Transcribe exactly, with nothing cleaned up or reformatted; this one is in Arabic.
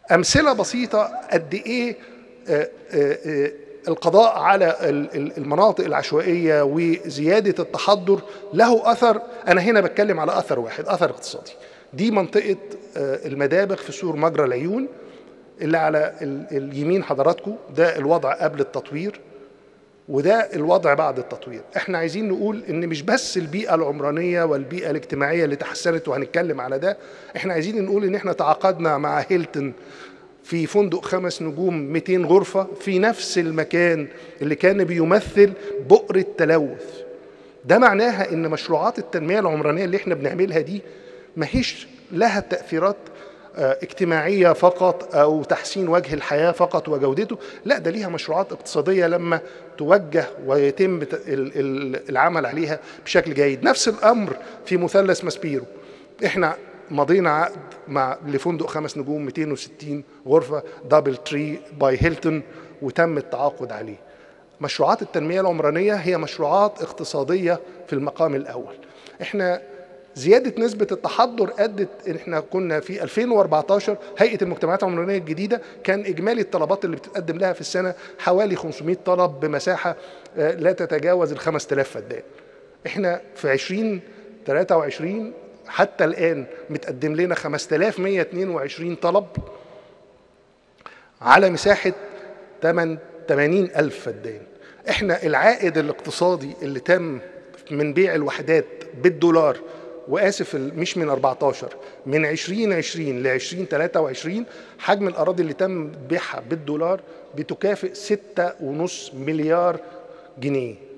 أمثلة بسيطة قد إيه القضاء على المناطق العشوائية وزيادة التحضر له أثر. أنا هنا بتكلم على أثر واحد، أثر اقتصادي. دي منطقة المدابغ في سور مجرى العيون اللي على اليمين حضراتكم، ده الوضع قبل التطوير وده الوضع بعد التطوير. احنا عايزين نقول ان مش بس البيئة العمرانية والبيئة الاجتماعية اللي تحسنت وهنتكلم على ده، احنا عايزين نقول ان احنا تعاقدنا مع هيلتون في فندق خمس نجوم مئتين غرفة في نفس المكان اللي كان بيمثل بؤرة تلوث. ده معناها ان مشروعات التنمية العمرانية اللي احنا بنعملها دي ماهيش لها تأثيرات اجتماعية فقط أو تحسين وجه الحياة فقط وجودته، لا ده ليها مشروعات اقتصادية لما توجه ويتم العمل عليها بشكل جيد. نفس الأمر في مثلث ماسبيرو، احنا مضينا عقد مع لفندق خمس نجوم مئتين وستين غرفة دبل تري باي هيلتون وتم التعاقد عليه. مشروعات التنمية العمرانية هي مشروعات اقتصادية في المقام الأول. احنا زيادة نسبة التحضر أدت إن إحنا كنا في ألفين وأربعتاشر هيئة المجتمعات العمرانية الجديدة كان إجمالي الطلبات اللي بتتقدم لها في السنة حوالي خمسمئة طلب بمساحة لا تتجاوز ال خمسة آلاف فدان. إحنا في ألفين وثلاثة وعشرين حتى الآن متقدم لنا خمسة آلاف ومئة واثنين وعشرين طلب على مساحة ثمانين ألف فدان. إحنا العائد الاقتصادي اللي تم من بيع الوحدات بالدولار، وآسف مش من أربعتاشر، من ألفين وعشرين ل ألفين وثلاثة وعشرين حجم الأراضي اللي تم بيعها بالدولار بتكافئ ستة ونص مليار جنيه.